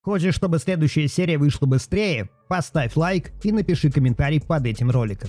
Хочешь, чтобы следующая серия вышла быстрее? Поставь лайк и напиши комментарий под этим роликом.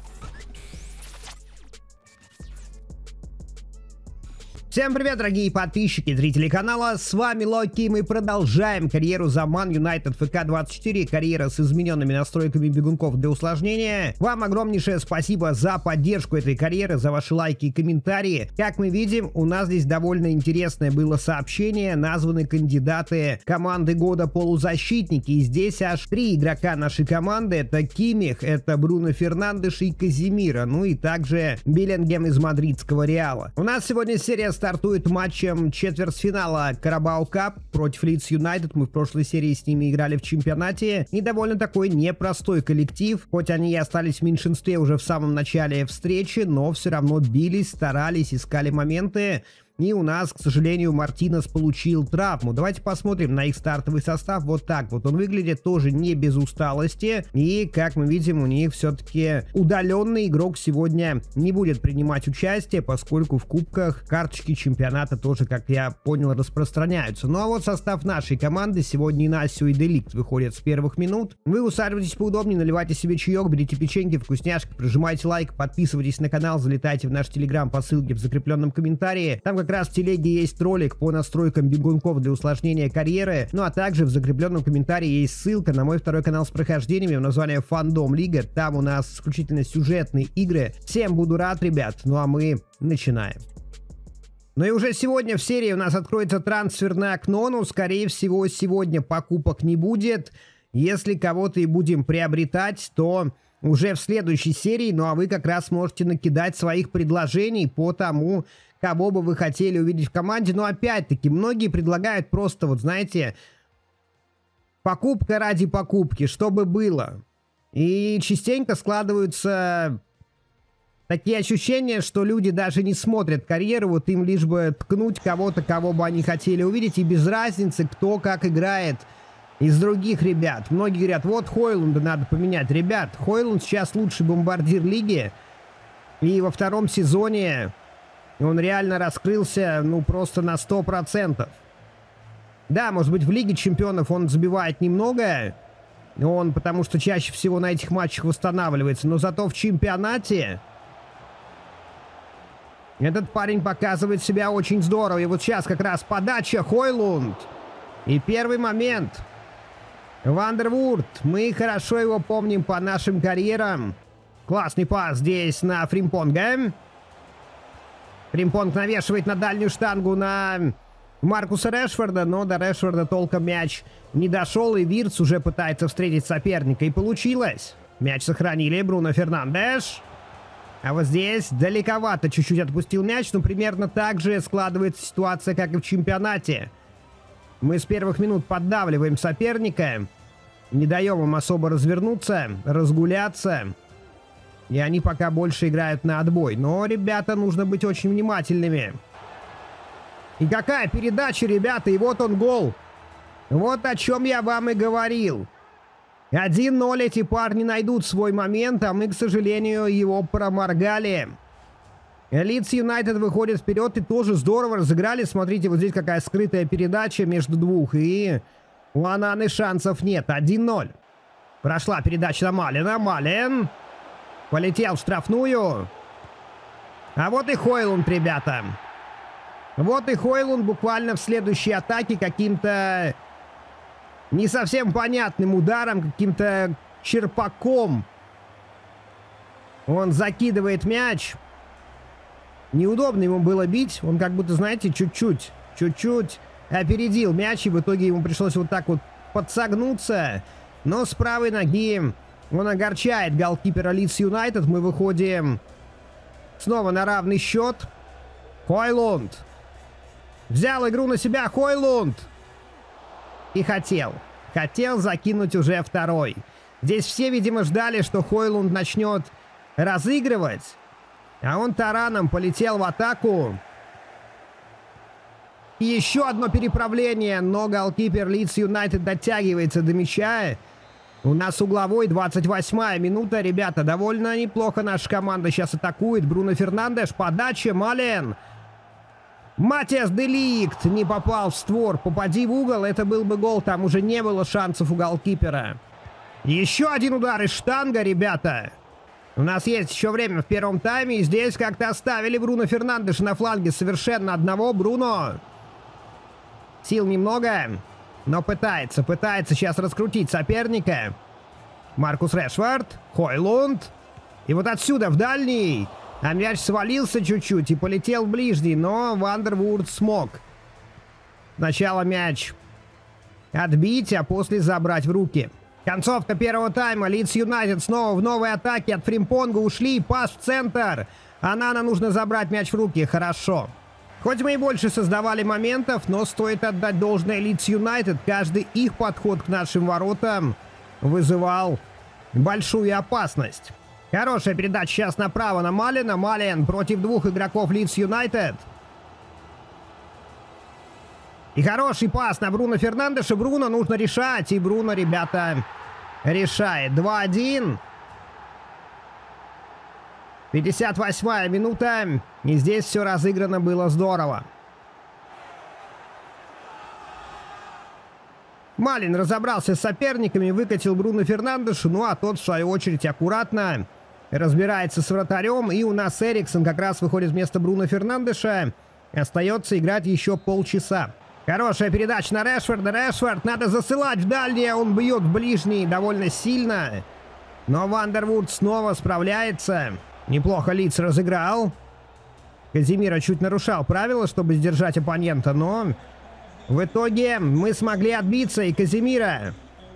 Всем привет, дорогие подписчики и зрители канала, с вами Локи, и мы продолжаем карьеру за Man United ФК-24, карьера с измененными настройками бегунков для усложнения. Вам огромнейшее спасибо за поддержку этой карьеры, за ваши лайки и комментарии. Как мы видим, у нас здесь довольно интересное было сообщение, названы кандидаты команды года полузащитники, и здесь аж 3 игрока нашей команды, это Кимих, это Бруно Фернандеш и Казимира, ну и также Беллингем из мадридского Реала. У нас сегодня серия стартует матчем четвертьфинала Карабау Кап против Лидс Юнайтед. Мы в прошлой серии с ними играли в чемпионате. И довольно такой непростой коллектив. Хоть они и остались в меньшинстве уже в самом начале встречи, но все равно бились, старались, искали моменты. И у нас, к сожалению, Мартинес получил травму. Давайте посмотрим на их стартовый состав. Вот так вот он выглядит, тоже не без усталости. И, как мы видим, у них все-таки удаленный игрок сегодня не будет принимать участие, поскольку в кубках карточки чемпионата тоже, как я понял, распространяются. Ну а вот состав нашей команды. Сегодня Инасио и Де Ликт выходят с первых минут. Вы усаживайтесь поудобнее, наливайте себе чаек, берите печеньки, вкусняшки, прожимайте лайк, подписывайтесь на канал, залетайте в наш телеграм по ссылке в закрепленном комментарии. Там как раз в телеге есть ролик по настройкам бегунков для усложнения карьеры, ну а также в закрепленном комментарии есть ссылка на мой второй канал с прохождениями в названии Фандом Лига. Там у нас исключительно сюжетные игры. Всем буду рад, ребят. Ну а мы начинаем. Ну и уже сегодня в серии у нас откроется трансферное окно, но скорее всего сегодня покупок не будет. Если кого-то и будем приобретать, то уже в следующей серии, ну а вы как раз можете накидать своих предложений по тому, кого бы вы хотели увидеть в команде. Но опять-таки, многие предлагают просто, вот знаете, покупка ради покупки, чтобы было. И частенько складываются такие ощущения, что люди даже не смотрят карьеру, вот им лишь бы ткнуть кого-то, кого бы они хотели увидеть, и без разницы, кто как играет из других ребят. Многие говорят, вот Хойлунда надо поменять. Ребят, Хойлунд сейчас лучший бомбардир лиги, и во втором сезоне он реально раскрылся, ну, просто на 100%. Да, может быть, в Лиге Чемпионов он забивает немного, он потому что чаще всего на этих матчах восстанавливается, но зато в чемпионате этот парень показывает себя очень здорово. И вот сейчас как раз подача Хойлунд. И первый момент. Вандервурт. Мы хорошо его помним по нашим карьерам. Классный пас здесь на Фримпонга. Фримпонг навешивает на дальнюю штангу на Маркуса Решфорда, но до Решфорда толком мяч не дошел, и Виртс уже пытается встретить соперника, и получилось. Мяч сохранили, Бруно Фернандеш. А вот здесь далековато чуть-чуть отпустил мяч, но примерно так же складывается ситуация, как и в чемпионате. Мы с первых минут поддавливаем соперника, не даем им особо развернуться, разгуляться. И они пока больше играют на отбой. Но, ребята, нужно быть очень внимательными. И какая передача, ребята, и вот он гол. Вот о чем я вам и говорил. 1-0, эти парни найдут свой момент, а мы, к сожалению, его проморгали. Лидс Юнайтед выходит вперед и тоже здорово разыграли. Смотрите, вот здесь какая скрытая передача между двух. И у Ананы шансов нет. 1-0. Прошла передача на Малина. Малин полетел в штрафную. А вот и Хойлунд, ребята. Вот и Хойлунд буквально в следующей атаке каким-то не совсем понятным ударом, каким-то черпаком он закидывает мяч. Неудобно ему было бить. Он как будто, знаете, чуть-чуть опередил мяч, и в итоге ему пришлось вот так вот подсогнуться. Но с правой ноги он огорчает голкипера Лидс Юнайтед. Мы выходим снова на равный счет. Хойлунд. Взял игру на себя Хойлунд. И хотел закинуть уже второй. Здесь все, видимо, ждали, что Хойлунд начнет разыгрывать. А он тараном полетел в атаку. И еще одно переправление, но голкипер Лидс Юнайтед дотягивается до мяча. У нас угловой, 28-я минута, ребята. Довольно неплохо наша команда сейчас атакует. Бруно Фернандеш, подача, Малин. Матиас де Лигт не попал в створ. Попади в угол, это был бы гол. Там уже не было шансов у голкипера. Еще один удар из штанга, ребята. У нас есть еще время в первом тайме. И здесь как-то оставили Бруно Фернандеша на фланге совершенно одного. Бруно. Сил немного, но пытается сейчас раскрутить соперника. Маркус Решфорд. Хойлунд. И вот отсюда в дальний. А мяч свалился чуть-чуть и полетел в ближний, но Вандервурт смог сначала мяч отбить, а после забрать в руки. Концовка первого тайма. Лидс Юнайтед снова в новой атаке. От Фримпонга ушли. Пас в центр. Анана нужно забрать мяч в руки. Хорошо. Хоть мы и больше создавали моментов, но стоит отдать должное Лидс Юнайтед. Каждый их подход к нашим воротам вызывал большую опасность. Хорошая передача сейчас направо на Малина. Малин против двух игроков Лидс Юнайтед. И хороший пас на Бруно Фернандеша. Бруно нужно решать. И Бруно, ребята, решает. 2-1. 58-я минута. И здесь все разыграно было здорово. Малин разобрался с соперниками, выкатил Бруно Фернандешу. Ну а тот, в свою очередь, аккуратно разбирается с вратарем. И у нас Эриксон как раз выходит вместо Бруно Фернандеша. Остается играть еще полчаса. Хорошая передача на Решфорда. Решфорд надо засылать в дальнее. Он бьет в ближний довольно сильно. Но Вандервурт снова справляется. Неплохо Лидс разыграл. Казимира чуть нарушал правила, чтобы сдержать оппонента. Но в итоге мы смогли отбиться. И Казимира.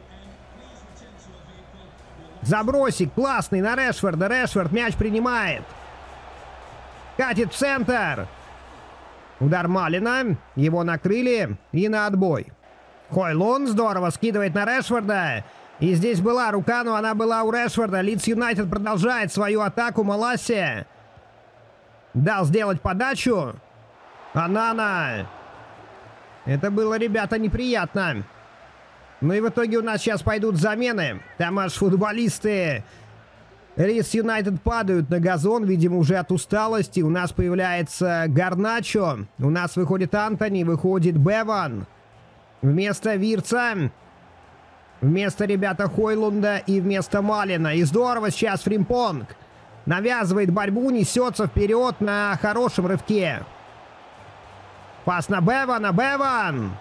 Забросик классный на Решфорда. Решфорд мяч принимает. Катит в центр. Удар Малина. Его накрыли. И на отбой. Хойлунд здорово скидывает на Решфорда. И здесь была рука, но она была у Решфорда. Лидс Юнайтед продолжает свою атаку. Маласи дал сделать подачу. Анана. Это было, ребята, неприятно. Ну и в итоге у нас сейчас пойдут замены. Там аж футболисты Лидс Юнайтед падают на газон, видимо, уже от усталости. У нас появляется Гарначо. У нас выходит Антони, выходит Беван. Вместо Вирца. Вместо, ребята, Хойлунда и вместо Малина. И здорово сейчас Фримпонг навязывает борьбу, несется вперед на хорошем рывке. Пас на Бевана. Беван!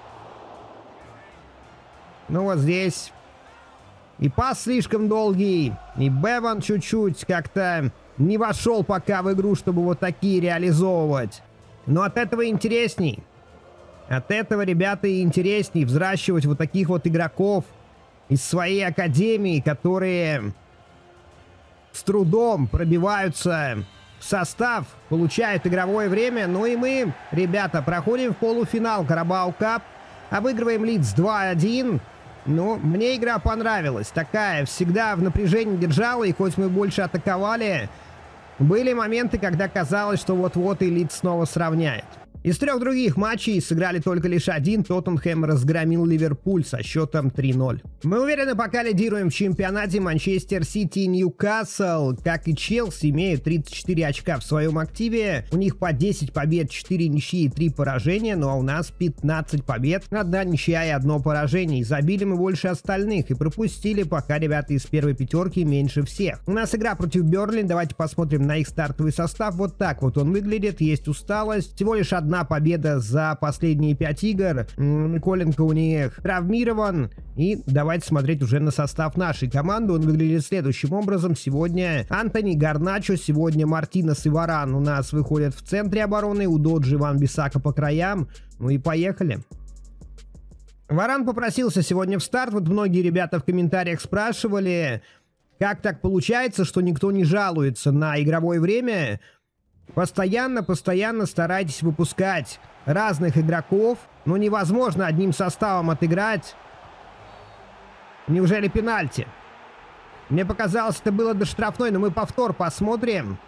Ну вот здесь и пас слишком долгий, и Беван чуть-чуть как-то не вошел пока в игру, чтобы вот такие реализовывать. Но от этого интересней. От этого, ребята, и интересней взращивать вот таких вот игроков из своей академии, которые с трудом пробиваются в состав, получают игровое время. Ну и мы, ребята, проходим в полуфинал Карабау Кап, обыгрываем Лидс 2-1. Ну, мне игра понравилась. Такая, всегда в напряжении держала, и хоть мы больше атаковали, были моменты, когда казалось, что вот-вот и Лидс снова сравняет. Из трех других матчей сыграли только лишь один. Тоттенхэм разгромил Ливерпуль со счетом 3-0. Мы уверенно пока лидируем в чемпионате. Манчестер Сити и Ньюкасл, как и Челси, имеют 34 очка в своем активе. У них по 10 побед, 4 ничьи и 3 поражения. Ну а у нас 15 побед, 1 ничья и 1 поражение. И забили мы больше остальных и пропустили пока, ребята, из первой пятерки меньше всех. У нас игра против Бернли. Давайте посмотрим на их стартовый состав. Вот так вот он выглядит. Есть усталость. Всего лишь одна победа за последние 5 игр. Коленко у них травмирован. И давайте смотреть уже на состав нашей команды. Он выглядит следующим образом. Сегодня Антони, Гарначо, сегодня Мартинес и Варан у нас выходят в центре обороны. Удоджи, Ван-Бисака по краям. Ну и поехали. Варан попросился сегодня в старт. Вот многие ребята в комментариях спрашивали, как так получается, что никто не жалуется на игровое время. Постоянно старайтесь выпускать разных игроков. Но невозможно одним составом отыграть. Неужели пенальти? Мне показалось, это было до штрафной, но мы повтор посмотрим.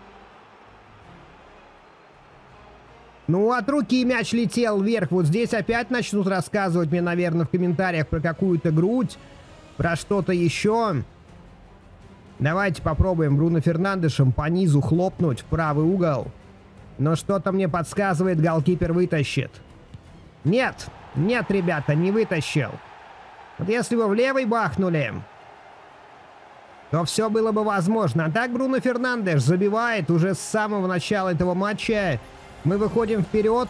Ну, от руки мяч летел вверх. Вот здесь опять начнут рассказывать мне, наверное, в комментариях про какую-то грудь, про что-то еще. Давайте попробуем Бруно Фернандешем по низу хлопнуть в правый угол. Но что-то мне подсказывает, голкипер вытащит. Нет, нет, ребята, не вытащил. Вот если бы в левый бахнули, то все было бы возможно. А так Бруно Фернандеш забивает уже с самого начала этого матча. Мы выходим вперед.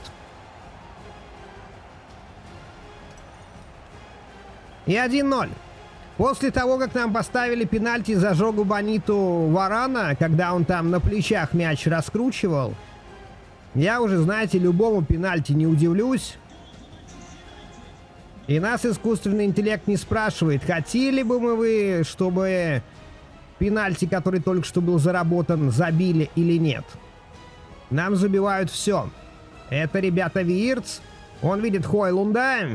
И 1-0. После того, как нам поставили пенальти за Жогу Бониту Варана, когда он там на плечах мяч раскручивал, я уже, знаете, любому пенальти не удивлюсь. И нас искусственный интеллект не спрашивает, хотели бы вы, чтобы пенальти, который только что был заработан, забили или нет. Нам забивают все. Это, ребята, Вирц. Он видит Хойлунда.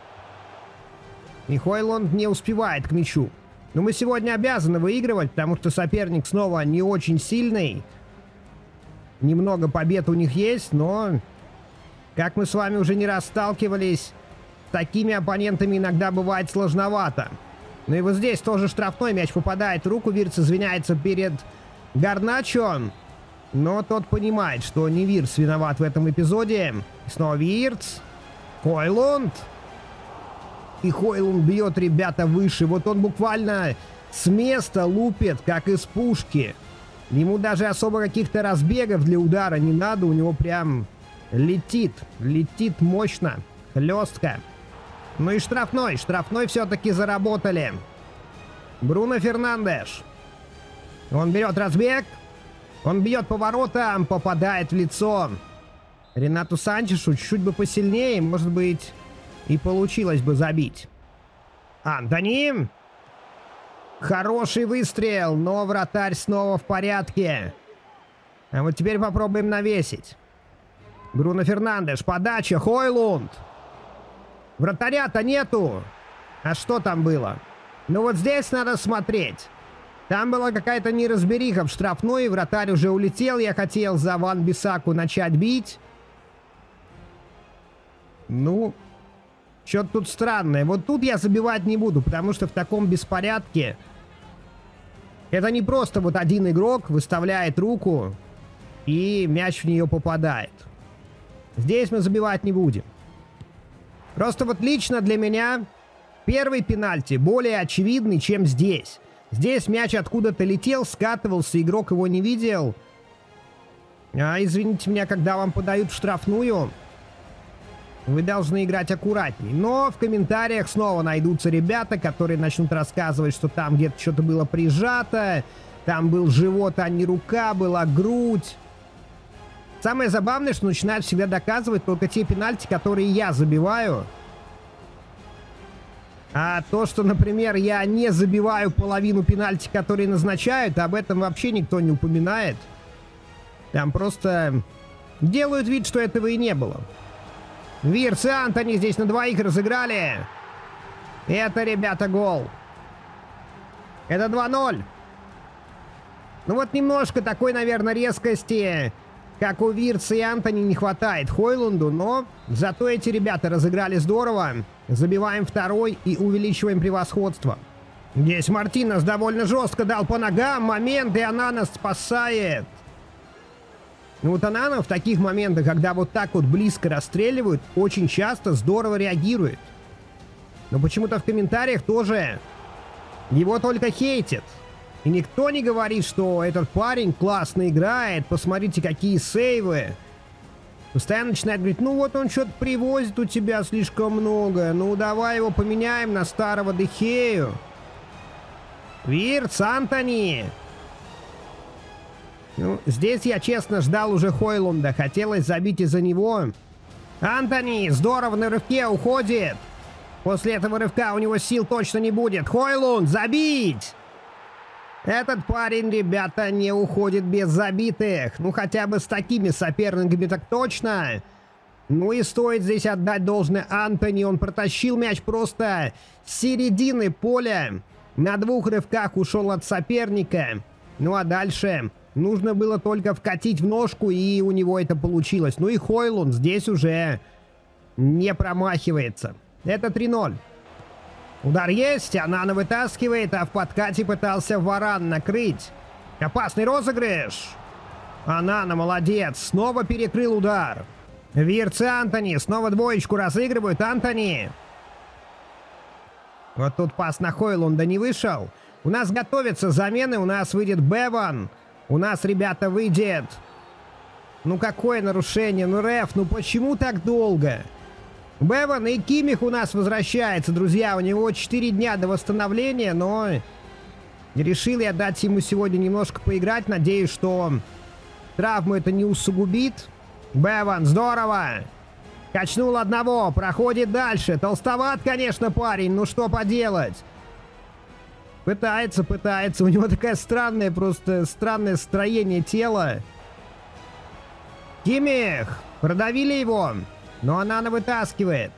И Хойлунд не успевает к мячу. Но мы сегодня обязаны выигрывать, потому что соперник снова не очень сильный. Немного побед у них есть, но, как мы с вами уже не раз сталкивались, с такими оппонентами иногда бывает сложновато. Ну и вот здесь тоже штрафной, мяч попадает в руку. Вирц извиняется перед Гарначо. Но тот понимает, что не Вирц виноват в этом эпизоде. И снова Вирц. Хойлунд. И Хойлунд бьет, ребята, выше. Вот он буквально с места лупит, как из пушки. Ему даже особо каких-то разбегов для удара не надо. У него прям летит. Летит мощно. Хлестко. Ну и штрафной. Штрафной все-таки заработали. Бруно Фернандеш. Он берет разбег. Он бьет по воротам. Попадает в лицо Ренату Санчешу. Чуть-чуть бы посильнее. Может быть, и получилось бы забить. Антони. Хороший выстрел. Но вратарь снова в порядке. А вот теперь попробуем навесить. Бруно Фернандеш. Подача. Хойлунд. Вратаря-то нету. А что там было? Ну вот здесь надо смотреть. Там была какая-то неразбериха в штрафной. Вратарь уже улетел. Я хотел за Ван-Бисаку начать бить. Ну, что-то тут странное. Вот тут я забивать не буду, потому что в таком беспорядке это не просто вот один игрок выставляет руку и мяч в нее попадает. Здесь мы забивать не будем. Просто вот лично для меня первый пенальти более очевидный, чем здесь. Здесь мяч откуда-то летел, скатывался, игрок его не видел. А извините меня, когда вам подают в штрафную, вы должны играть аккуратней. Но в комментариях снова найдутся ребята, которые начнут рассказывать, что там где-то что-то было прижато, там был живот, а не рука, была грудь. Самое забавное, что начинают всегда доказывать только те пенальти, которые я забиваю. А то, что, например, я не забиваю половину пенальти, которые назначают, об этом вообще никто не упоминает. Там просто делают вид, что этого и не было. Вирц и Антони здесь на двоих разыграли. Это, ребята, гол. Это 2-0. Ну вот немножко такой, наверное, резкости, как у Вирца и Антони, не хватает Хойлунду, но зато эти ребята разыграли здорово. Забиваем второй и увеличиваем превосходство. Здесь Мартинес довольно жестко дал по ногам. Момент, и Ананас спасает. Ну вот Анана в таких моментах, когда вот так вот близко расстреливают, очень часто здорово реагирует. Но почему-то в комментариях тоже его только хейтят. И никто не говорит, что этот парень классно играет, посмотрите, какие сейвы. Постоянно начинает говорить, ну вот он что-то привозит у тебя слишком много, ну давай его поменяем на старого Де Хею. Вирц, Антони. Ну, здесь я честно ждал уже Хойлунда, хотелось забить из-за него. Антони здорово на рывке уходит. После этого рывка у него сил точно не будет. Хойлунд, забить! Этот парень, ребята, не уходит без забитых. Ну, хотя бы с такими соперниками так точно. Ну и стоит здесь отдать должное Антони. Он протащил мяч просто с середины поля. На двух рывках ушел от соперника. Ну а дальше нужно было только вкатить в ножку, и у него это получилось. Ну и Хойлунд здесь уже не промахивается. Это 3-0. Удар есть, Анана вытаскивает, а в подкате пытался Варан накрыть. Опасный розыгрыш. Анана, молодец. Снова перекрыл удар. Вирц и Антони. Снова двоечку разыгрывают. Антони. Вот тут пас на Хойлунда не вышел. У нас готовятся замены. У нас выйдет Беван. У нас, ребята, выйдет... Ну какое нарушение? Ну, реф, ну почему так долго? Беван и Кимих у нас возвращается, друзья. У него 4 дня до восстановления, но... Решил я дать ему сегодня немножко поиграть. Надеюсь, что травму это не усугубит. Беван, здорово. Качнул одного, проходит дальше. Толстоват, конечно, парень, ну что поделать. Пытается. У него такое странное, просто странное строение тела. Кимих, продавили его. Но Анана вытаскивает.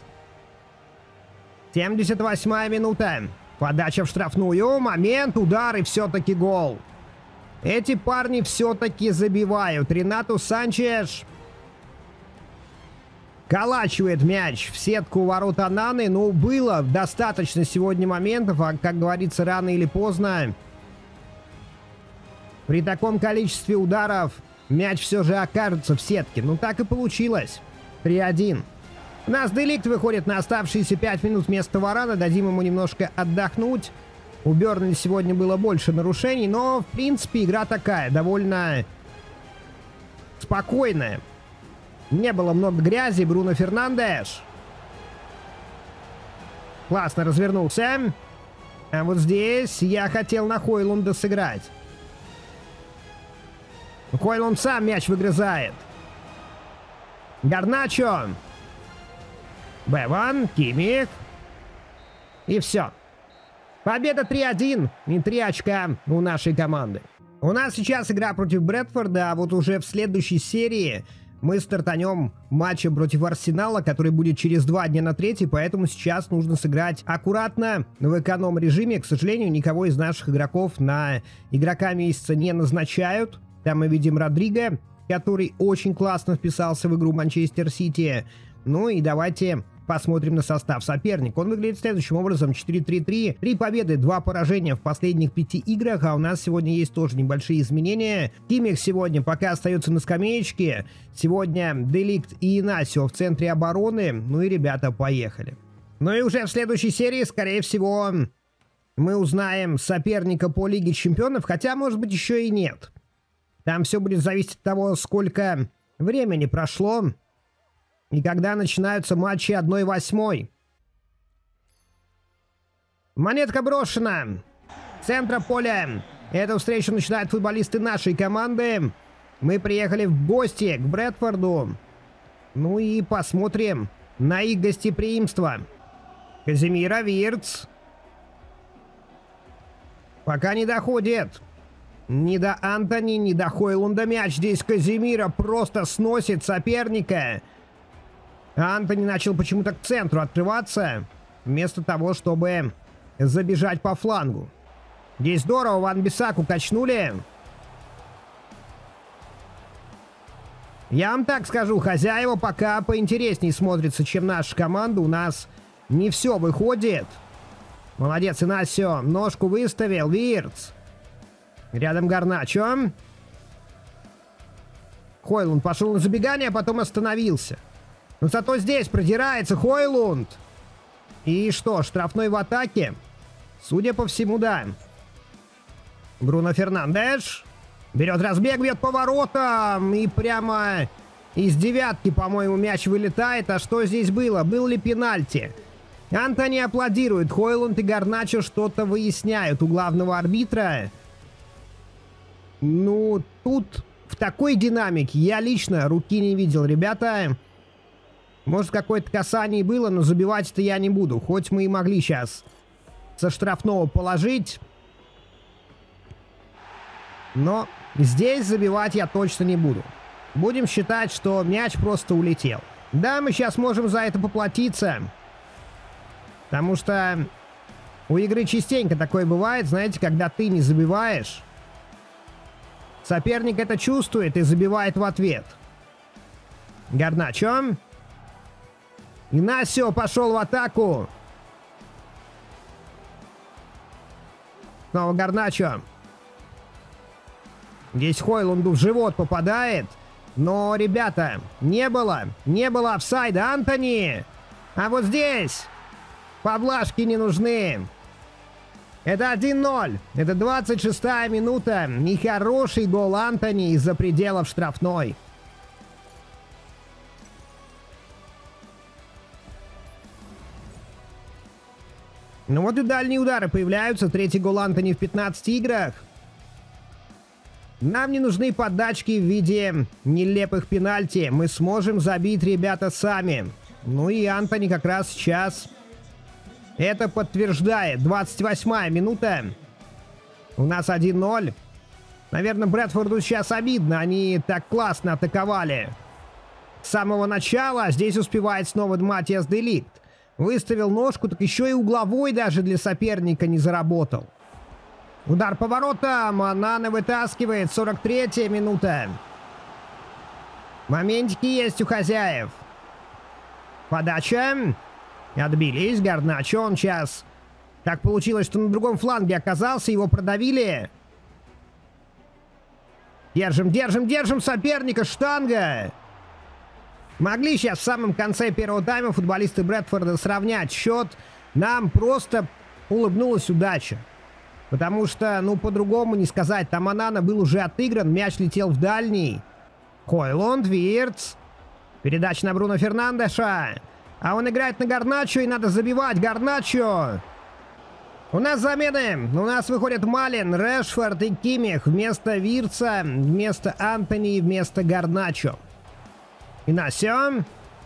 78-я минута. Подача в штрафную. Момент, удар и все-таки гол. Эти парни все-таки забивают. Ренату Санчеш калачивает мяч в сетку ворот Ананы. Ну, было достаточно сегодня моментов. А, как говорится, рано или поздно при таком количестве ударов мяч все же окажется в сетке. Ну, так и получилось. 3-1. У нас Деликт выходит на оставшиеся 5 минут вместо Варана. Дадим ему немножко отдохнуть. У Бернли сегодня было больше нарушений, но, в принципе, игра такая, довольно спокойная. Не было много грязи. Бруно Фернандеш классно развернулся. А вот здесь я хотел на Хойлунда сыграть. Хойлунд сам мяч выгрызает. Гарначо. Беван, Кимих. И все. Победа 3-1 и 3 очка у нашей команды. У нас сейчас игра против Брэдфорда, а вот уже в следующей серии мы стартанем матчем против Арсенала, который будет через 2 дня на 3, поэтому сейчас нужно сыграть аккуратно в эконом-режиме. К сожалению, никого из наших игроков на игрока месяца не назначают. Там мы видим Родриго, который очень классно вписался в игру Манчестер Сити. Ну и давайте посмотрим на состав соперника. Он выглядит следующим образом: 4-3-3, 3 победы, 2 поражения в последних 5 играх, а у нас сегодня есть тоже небольшие изменения. Кимих сегодня пока остается на скамеечке. Сегодня Деликт и Инасио в центре обороны. Ну и, ребята, поехали. Ну и уже в следующей серии, скорее всего, мы узнаем соперника по Лиге Чемпионов, хотя, может быть, еще и нет. Там все будет зависеть от того, сколько времени прошло и когда начинаются матчи 1/8. Монетка брошена. Центра поля. Эту встречу начинают футболисты нашей команды. Мы приехали в гости к Брэдфорду. Ну и посмотрим на их гостеприимство. Казимира, Вирц. Пока не доходит. Ни до Антони, ни до Хойлунда мяч. Здесь Казимира просто сносит соперника. Антони начал почему-то к центру открываться, вместо того, чтобы забежать по флангу. Здесь здорово, Ван-Бисаку качнули. Я вам так скажу, хозяева пока поинтереснее смотрятся, чем наша команда. У нас не все выходит. Молодец, Инасио. Ножку выставил. Вирц. Рядом Гарначо. Хойлунд пошел на забегание, а потом остановился. Но зато здесь продирается Хойлунд. И что, штрафной в атаке? Судя по всему, да. Бруно Фернандеш. Берет разбег, бьет по воротам. И прямо из девятки, по-моему, мяч вылетает. А что здесь было? Был ли пенальти? Антони аплодирует. Хойлунд и Гарначо что-то выясняют у главного арбитра. Ну, тут в такой динамике я лично руки не видел, ребята. Может, какое-то касание было, но забивать-то я не буду. Хоть мы и могли сейчас со штрафного положить. Но здесь забивать я точно не буду. Будем считать, что мяч просто улетел. Да, мы сейчас можем за это поплатиться. Потому что у игры частенько такое бывает, знаете, когда ты не забиваешь. Соперник это чувствует и забивает в ответ. Гарначо. Инасио пошел в атаку. Снова Гарначо. Здесь Хойлунду в живот попадает. Но, ребята, не было офсайда. Антони! А вот здесь поблажки не нужны. Это 1-0. Это 26-я минута. Нехороший гол Антони из-за пределов штрафной. Ну вот и дальние удары появляются. Третий гол Антони в 15 играх. Нам не нужны подачки в виде нелепых пенальти. Мы сможем забить, ребята, сами. Ну и Антони как раз сейчас это подтверждает. 28-я минута. У нас 1-0. Наверное, Брэдфорду сейчас обидно. Они так классно атаковали с самого начала. Здесь успевает снова Матиас де Лигт. Выставил ножку, так еще и угловой даже для соперника не заработал. Удар по воротам. Онана вытаскивает. 43-я минута. Моментики есть у хозяев. Подача. Отбились. Гарначо. Он сейчас... Так получилось, что на другом фланге оказался. Его продавили. Держим соперника. Штанга. Могли сейчас в самом конце первого тайма футболисты Брэдфорда сравнять счет. Нам просто улыбнулась удача. Потому что, ну, по-другому не сказать. Там Онана был уже отыгран. Мяч летел в дальний. Хойлунд, Виртс. Передача на Бруно Фернандеша. А он играет на Гарначо, и надо забивать. Гарначо. У нас замены. У нас выходят Малин, Решфорд и Киммих. Вместо Виртса, вместо Антони и вместо Гарначо. Инасио.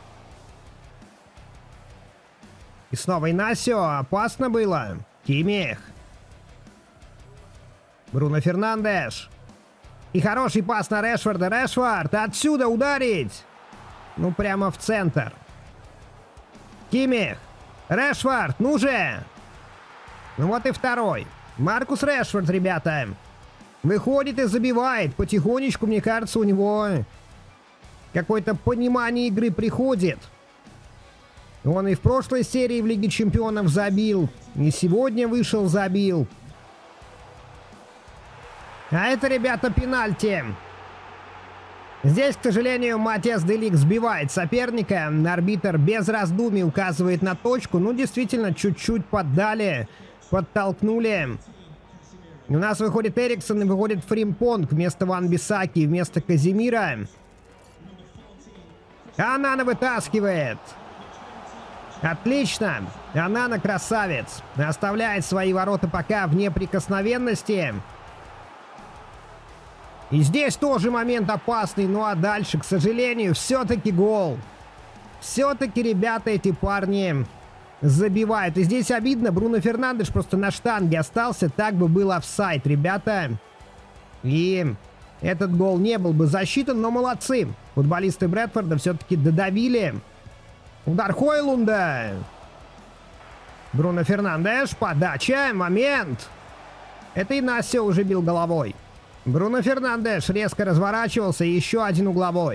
И снова Инасио. Опасно было. Киммих. Бруно Фернандеш. И хороший пас на Решфорда. Решфорд. Отсюда ударить. Ну, прямо в центр. Киммих. Решфорд. Ну же. Ну вот и второй. Маркус Решфорд, ребята. Выходит и забивает. Потихонечку, мне кажется, у него какое-то понимание игры приходит. Он и в прошлой серии в Лиге Чемпионов забил. И сегодня вышел, забил. А это, ребята, пенальти. Здесь, к сожалению, Матиас де Лигт сбивает соперника. Арбитр без раздумий указывает на точку. Ну, действительно, чуть-чуть поддали, подтолкнули. У нас выходит Эриксон и выходит Фримпонг вместо Ван-Бисаки, вместо Казимира. Онана вытаскивает. Отлично. Онана красавец. Оставляет свои ворота пока в неприкосновенности. И здесь тоже момент опасный. Ну а дальше, к сожалению, все-таки гол. Все-таки, ребята, эти парни забивают. И здесь обидно. Бруно Фернандеш просто на штанге остался. Так бы был офсайд, ребята. И этот гол не был бы засчитан, но молодцы. Футболисты Брэдфорда все-таки додавили. Удар Хойлунда. Бруно Фернандеш. Подача. Момент. Это Инасио уже бил головой. Бруно Фернандеш резко разворачивался. И еще один угловой.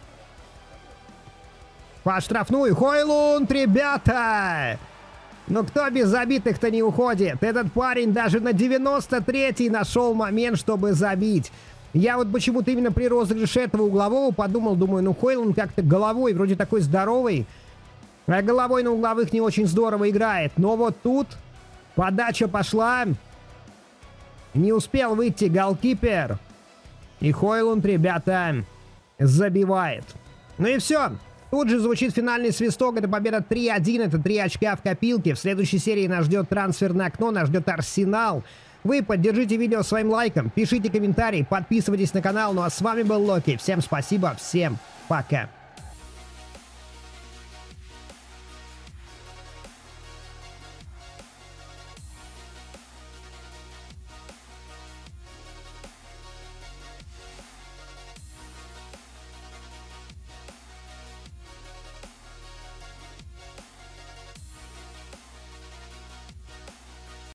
По штрафную. Хойлунд, ребята. Но кто без забитых-то не уходит? Этот парень даже на 93-й нашел момент, чтобы забить. Я вот почему-то именно при розыгрыше этого углового подумал, думаю, ну Хойлунд как-то головой, вроде такой здоровый. А головой на угловых не очень здорово играет. Но вот тут подача пошла. Не успел выйти голкипер. И Хойлунд, ребята, забивает. Ну и все. Тут же звучит финальный свисток. Это победа 3-1. Это 3 очка в копилке. В следующей серии нас ждет трансферное окно. Нас ждет Арсенал. Вы поддержите видео своим лайком. Пишите комментарии. Подписывайтесь на канал. Ну а с вами был Локи. Всем спасибо. Всем пока.